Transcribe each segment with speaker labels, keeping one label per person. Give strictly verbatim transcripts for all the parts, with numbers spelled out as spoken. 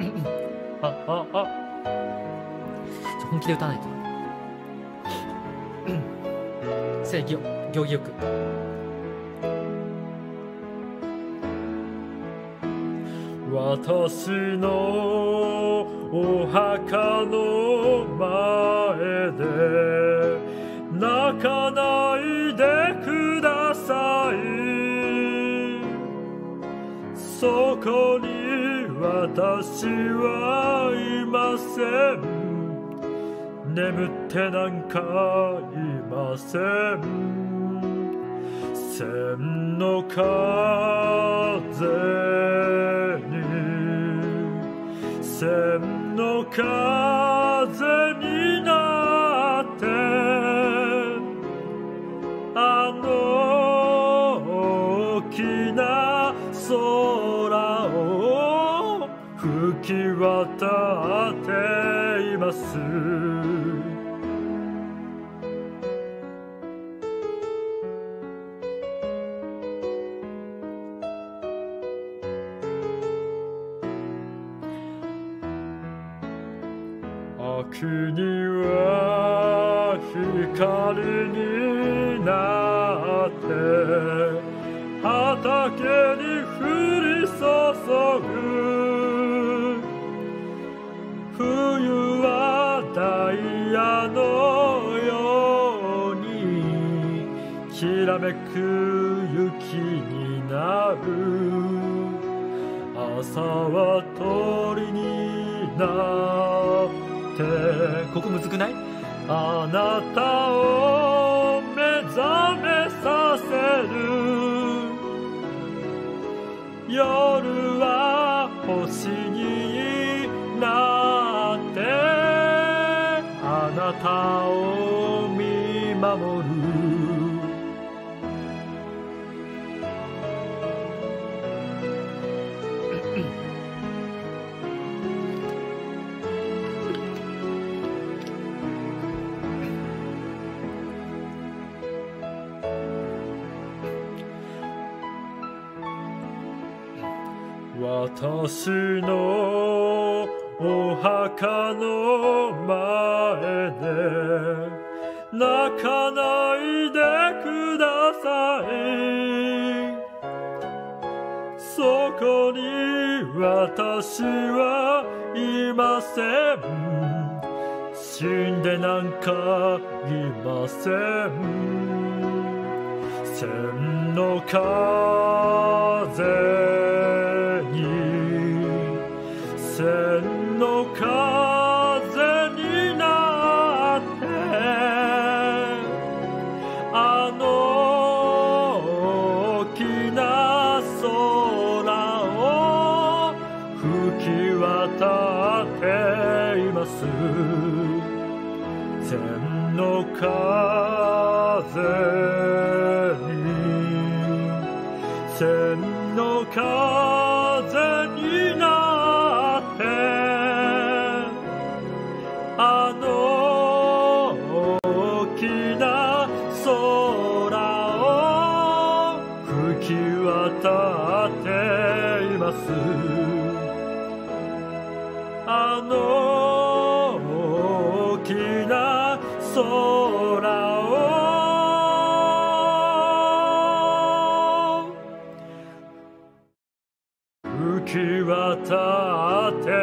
Speaker 1: あああ本気で歌わないとせいぎょ行儀よく。私のお墓の前で泣かないでください。そこに私はいません。眠ってなんかいません。千の風に千の風になってあの大きな空を吹き渡っています。秋には光になって畑に降り注ぐ。冬はダイヤのようにきらめく雪になる。朝は鳥になってここむずくない？あなたを目覚めさせる。夜は星になってあなたを見守る。私のお墓の前で泣かないでください。そこに私はいません。死んでなんかいません。千の風千の風になってあの大きな空を吹き渡っています。千の風に千の風になってあの大きな空を吹き渡っています。あの大きな空を吹き渡って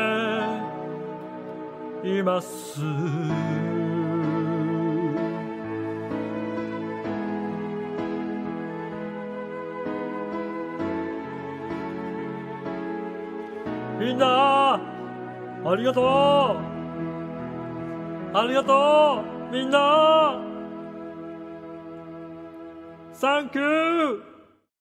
Speaker 1: います。みんなありがとうありがとうみんなサンキュー